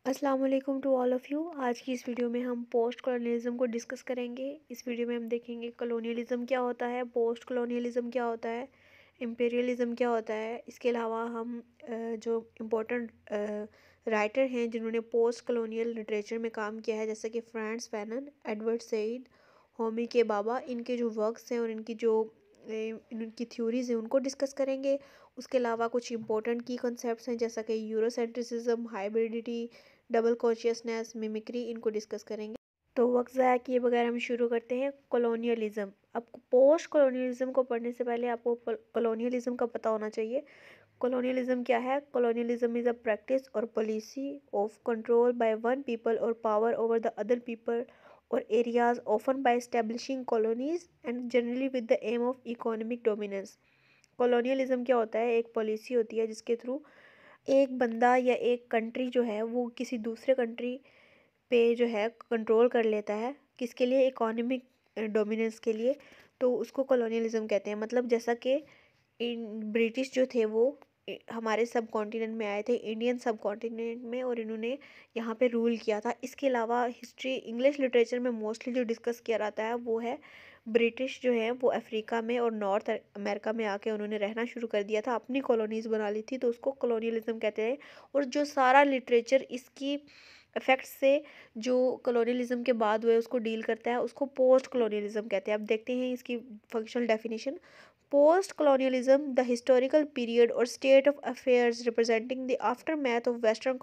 अस्सलाम वालेकुम to all of you. आज की इस वीडियो में हम पोस्ट कॉलोनियलिज़म को डिस्कस करेंगे। इस वीडियो में हम देखेंगे कॉलोनियलिज़म क्या होता है, पोस्ट कॉलोनियलिज़म क्या होता है, इम्पीरियलिज़म क्या होता है। इसके अलावा हम जो इम्पोर्टेंट राइटर हैं जिन्होंने पोस्ट कॉलोनियल लिटरेचर में काम किया है, जैसे कि Frantz Fanon, Edward Said, Homi K Bhabha, इनके जो वर्क्स हैं और इनकी जो इनकी थ्योरीज़ हैं उनको डिस्कस करेंगे। उसके अलावा कुछ इंपॉर्टेंट की कॉन्सेप्ट्स हैं जैसा कि Eurocentrism, hybridity, double consciousness, mimicry, इनको डिस्कस करेंगे। तो वक्त ज़ाया किए बगैर हम शुरू करते हैं। कॉलोनियलिज्म। अब पोस्ट कॉलोनियलिज्म को पढ़ने से पहले आपको कॉलोनियलिज्म का पता होना चाहिए। कॉलोनियलिज्म क्या है? कॉलोनियलिज्म इज़ अ प्रैक्टिस और policy of control by one people और power over the other people और areas, often by establishing colonies and generally with the aim of economic dominance. Colonialism क्या होता है? एक पॉलिसी होती है जिसके थ्रू एक बंदा या एक कंट्री जो है वो किसी दूसरे कंट्री पे जो है कंट्रोल कर लेता है, किसके लिए? इकोनॉमिक डोमिनेंस के लिए। तो उसको कॉलोनियलिज्म कहते हैं। मतलब जैसा कि ब्रिटिश जो थे वो हमारे सब कॉन्टिनेंट में आए थे, इंडियन सब कॉन्टिनेंट में, और इन्होंने यहाँ पे रूल किया था। इसके अलावा हिस्ट्री इंग्लिश लिटरेचर में मोस्टली जो डिस्कस किया जाता है वो है ब्रिटिश जो है वो अफ्रीका में और नॉर्थ अमेरिका में आके उन्होंने रहना शुरू कर दिया था, अपनी कॉलोनीज बना ली थी, तो उसको कॉलोनियलिज्म कहते हैं। और जो सारा लिटरेचर इसकी इफेक्ट से जो कॉलोनियलिज्म के बाद हुए उसको डील करता है, उसको पोस्ट कॉलोनियलिज्म कहते हैं। अब देखते हैं इसकी functional definition. Post colonialism, the historical period or state of affairs representing the aftermath of Western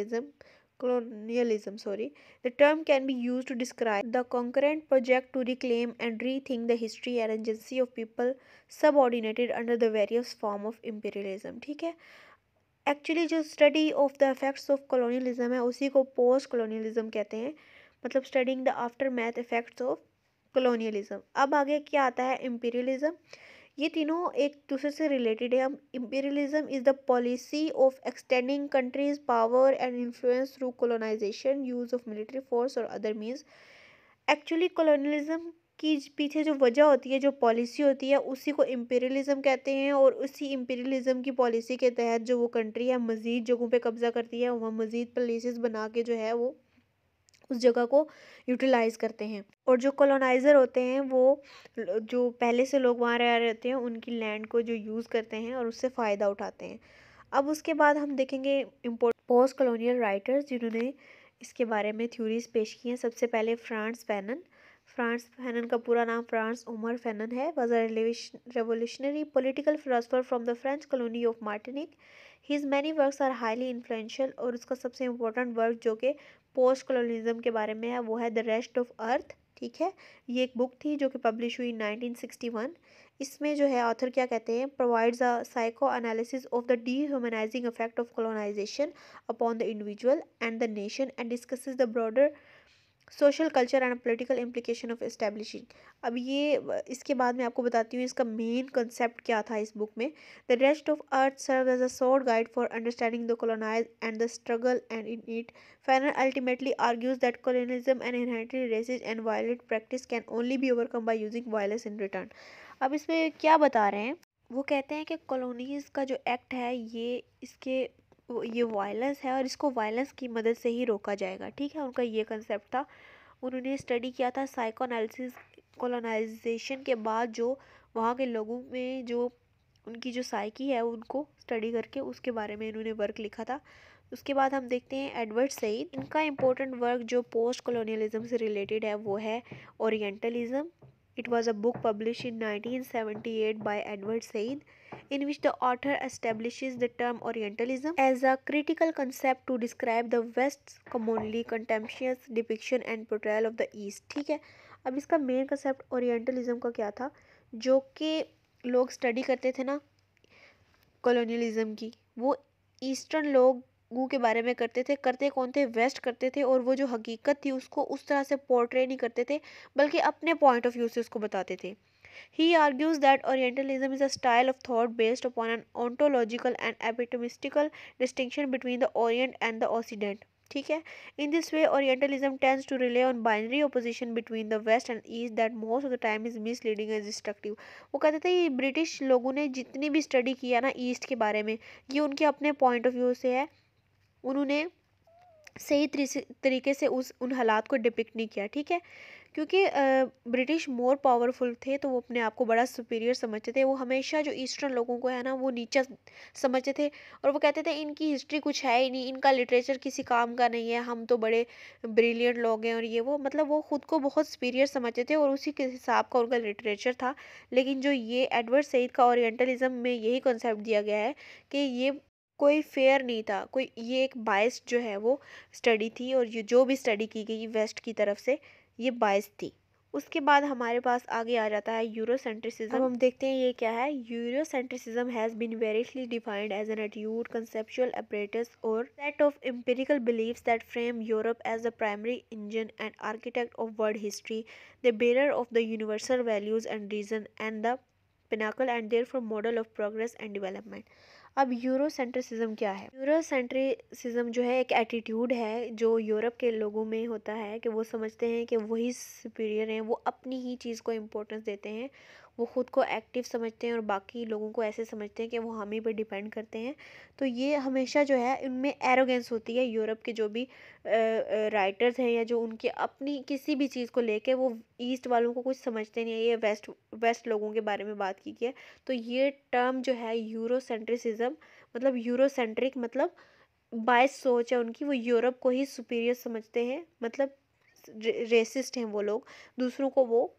colonialism, sorry. The term can be used to describe the concurrent project to reclaim and rethink the history and agency of people subordinated under the various form of imperialism. ठीक है। Actually जो study of the effects of colonialism है उसी को post colonialism कहते हैं। मतलब studying the aftermath effects of colonialism. अब आगे क्या आता है? इम्पीरियलिज्म। ये तीनों एक दूसरे से रिलेटेड है। हम imperialism is the policy of extending countries power and influence through colonization, use of military force और अदर मीन्स। एक्चुअली कॉलोनियलिज्म की पीछे जो वजह होती है, जो पॉलिसी होती है, उसी को इम्पीरियलिज्म कहते हैं। और उसी इम्पीरियलिज्म की पॉलिसी के तहत जो वो कंट्री है मज़ीद जगहों पे कब्जा करती है, वहाँ मज़ीद प्लेसेस बना के जो है वो उस जगह को यूटिलाइज़ करते हैं। और जो कॉलोनाइज़र होते हैं वो जो पहले से लोग वहाँ रह रहे होते हैं उनकी लैंड को जो यूज़ करते हैं और उससे फ़ायदा उठाते हैं। अब उसके बाद हम देखेंगे पोस्ट कॉलोनियल राइटर्स जिन्होंने इसके बारे में थ्योरीज पेश की हैं। सबसे पहले फ्रांस फैनन। फ्रांस फैनन का पूरा नाम फ्रांस उमर फैनन है। Was a revolutionary political philosopher from the French colony of Martinique. His many works are highly influential. और उसका सबसे इम्पोर्टेंट वर्क जो कि पोस्ट कॉलोनिज्म के बारे में है वो है द रेस्ट ऑफ अर्थ। ठीक है। ये एक बुक थी जो कि पब्लिश हुई 1961। इसमें जो है ऑथर क्या कहते हैं? Provides a psycho analysis of the dehumanising effect of colonisation upon the individual and the nation and discusses the broader social culture and political implication of establishing. अब ये इसके बाद मैं आपको बताती हूँ इसका मेन कंसेप्ट क्या था इस बुक में। The rest of earth serve as a sort guide for understanding the colonized and the struggle and in it. Fanon ultimately argues that colonialism and inherently racist and violent practice can only be overcome by using violence in return. अब इसमें क्या बता रहे हैं? वो कहते हैं कि कॉलोनीज का जो एक्ट है ये वायलेंस है और इसको वायलेंस की मदद से ही रोका जाएगा। ठीक है। उनका ये कंसेप्ट था। उन्होंने स्टडी किया था साइको एनालिसिस कॉलोनाइजेशन के बाद जो वहाँ के लोगों में जो उनकी जो साइकी है उनको स्टडी करके उसके बारे में इन्होंने वर्क लिखा था। उसके बाद हम देखते हैं एडवर्ड सईद। इनका इम्पोर्टेंट वर्क जो पोस्ट कॉलोनियलिज्म से रिलेटेड है वो है orientalism. It was a book published in 1978 by Edward Said, in which the author establishes the term Orientalism as a critical concept to describe the West's commonly contemptuous depiction and portrayal of the East. ठीक है। अब इसका main concept orientalism का क्या था? जो कि लोग स्टडी करते थे ना कॉलोनियलिज्म की, वो ईस्टर्न लोगों के बारे में करते थे। करते कौन थे? वेस्ट करते थे। और वो जो हकीकत थी उसको उस तरह से पोर्ट्रे नहीं करते थे, बल्कि अपने पॉइंट ऑफ व्यू से उसको बताते थे। He argues that Orientalism is a style of thought based upon an ontological and epistemistical distinction between the Orient and the Occident. ठीक है। In this way, Orientalism tends to rely on binary opposition between the West and East that most of the time is misleading and destructive. वो कहते थे ये British लोगों ने जितनी भी स्टडी किया ना ईस्ट के बारे में, ये उनके अपने पॉइंट ऑफ व्यू से है। उन्होंने सही तरीके से उस उन हालात को डिपिक्ट नहीं किया, ठीक है। क्योंकि ब्रिटिश मोर पावरफुल थे तो वो अपने आप को बड़ा सुपीरियर समझते थे। वो हमेशा जो ईस्टर्न लोगों को है ना वो नीचा समझते थे, और वो कहते थे इनकी हिस्ट्री कुछ है ही नहीं, इनका लिटरेचर किसी काम का नहीं है, हम तो बड़े ब्रिलियंट लोग हैं और ये वो, मतलब वो खुद को बहुत सुपीरियर समझते थे और उसी के हिसाब का उनका लिटरेचर था। लेकिन जो ये एडवर्ड सईद का ओरिएंटलिज्म में यही कॉन्सेप्ट दिया गया है कि ये कोई फेयर नहीं था, कोई ये एक बायस जो है वो स्टडी थी, और ये जो भी स्टडी की गई वेस्ट की तरफ से ये बायस थी। उसके बाद हमारे पास आगे आ जाता है यूरोसेंट्रिसिज्म। अब हम देखते हैं ये क्या है। Eurocentrism has been variously defined as an attitude, conceptual apparatus और set of empirical beliefs that frame Europe as the primary engine and architect of world history, the bearer of the universal values and reason, and the pinnacle and therefore model of progress and development। अब यूरोसेंट्रिसिज्म क्या है? यूरोसेंट्रिसिज्म जो है एक attitude है जो Europe के लोगों में होता है कि वो समझते हैं कि वही सुपीरियर हैं, वो अपनी ही चीज़ को इम्पोर्टेंस देते हैं, वो खुद को एक्टिव समझते हैं और बाकी लोगों को ऐसे समझते हैं कि वो हम ही पर डिपेंड करते हैं। तो ये हमेशा जो है इनमें एरोगेंस होती है। यूरोप के जो भी राइटर्स हैं या जो उनकी अपनी किसी भी चीज़ को लेके वो ईस्ट वालों को कुछ समझते नहीं है, ये वेस्ट वेस्ट लोगों के बारे में बात की है। तो ये टर्म जो है यूरोसेंट्रिसिज्म, मतलब यूरोसेंट्रिक मतलब बायस सोच है उनकी, वो यूरोप को ही सुपीरियर समझते हैं, मतलब रेसिस्ट हैं वो लोग, दूसरों को वो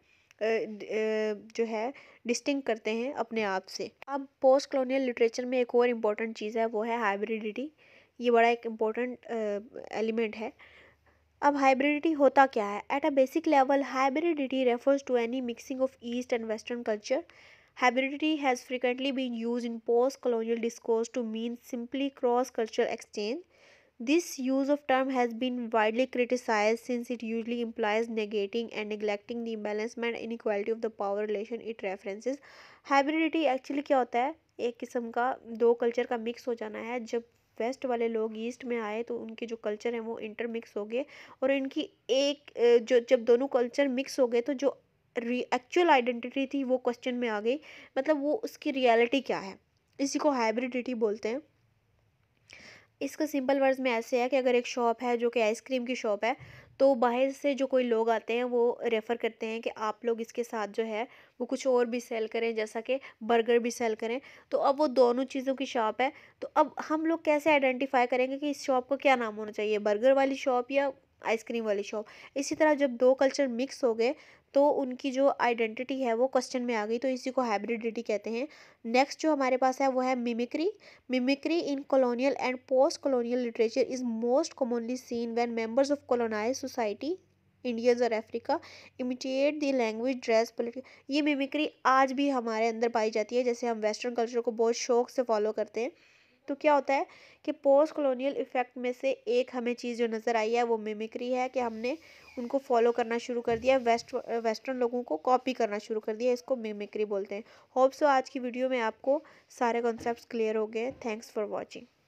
जो है डिस्टिंक्ट करते हैं अपने आप से। अब पोस्ट कॉलोनियल लिटरेचर में एक और इम्पोर्टेंट चीज़ है, वो है हाइब्रिडिटी। ये बड़ा एक इम्पोर्टेंट एलिमेंट है। अब हाइब्रिडिटी होता क्या है? At a basic level hybridity refers to any mixing of east and western culture. Hybridity has frequently been used in post-colonial discourse to mean simply cross-cultural exchange. This use of term has been widely criticized since it usually implies negating and neglecting the imbalancement and inequality of the power relation it references. Hybridity actually क्या होता है? एक किस्म का दो culture का mix हो जाना है। जब वेस्ट वाले लोग ईस्ट में आए तो उनके जो कल्चर हैं वो इंटरमिक्स हो गए, और इनकी एक जो जब दोनों कल्चर मिक्स हो गए तो जो एक्चुअल आइडेंटिटी थी वो क्वेश्चन में आ गई, मतलब वो उसकी रियलिटी क्या है, इसी को हाइब्रिडिटी बोलते हैं। इसका सिंपल वर्ड्स में ऐसे है कि अगर एक शॉप है जो कि आइसक्रीम की शॉप है, तो बाहर से जो कोई लोग आते हैं वो रेफ़र करते हैं कि आप लोग इसके साथ जो है वो कुछ और भी सेल करें, जैसा कि बर्गर भी सेल करें। तो अब वो दोनों चीज़ों की शॉप है, तो अब हम लोग कैसे आइडेंटिफाई करेंगे कि इस शॉप को क्या नाम होना चाहिए, बर्गर वाली शॉप या आइसक्रीम वाली शॉप? इसी तरह जब दो कल्चर मिक्स हो गए तो उनकी जो आइडेंटिटी है वो क्वेश्चन में आ गई, तो इसी को हाइब्रिडिटी कहते हैं। नेक्स्ट जो हमारे पास है वो है mimicry. Mimicry in colonial and post-colonial literature is most commonly seen when members of colonized society, Indians और Africa, imitate the language, dress, political। ये मिमिक्री आज भी हमारे अंदर पाई जाती है, जैसे हम वेस्टर्न कल्चर को बहुत शौक से फॉलो करते हैं। तो क्या होता है कि पोस्ट कॉलोनियल इफ़ेक्ट में से एक हमें चीज़ जो नज़र आई है वो मिमिक्री है, कि हमने उनको फॉलो करना शुरू कर दिया, वेस्टर्न लोगों को कॉपी करना शुरू कर दिया, इसको मिमिक्री बोलते हैं। होप सो आज की वीडियो में आपको सारे कॉन्सेप्ट्स क्लियर हो गए। Thanks for watching.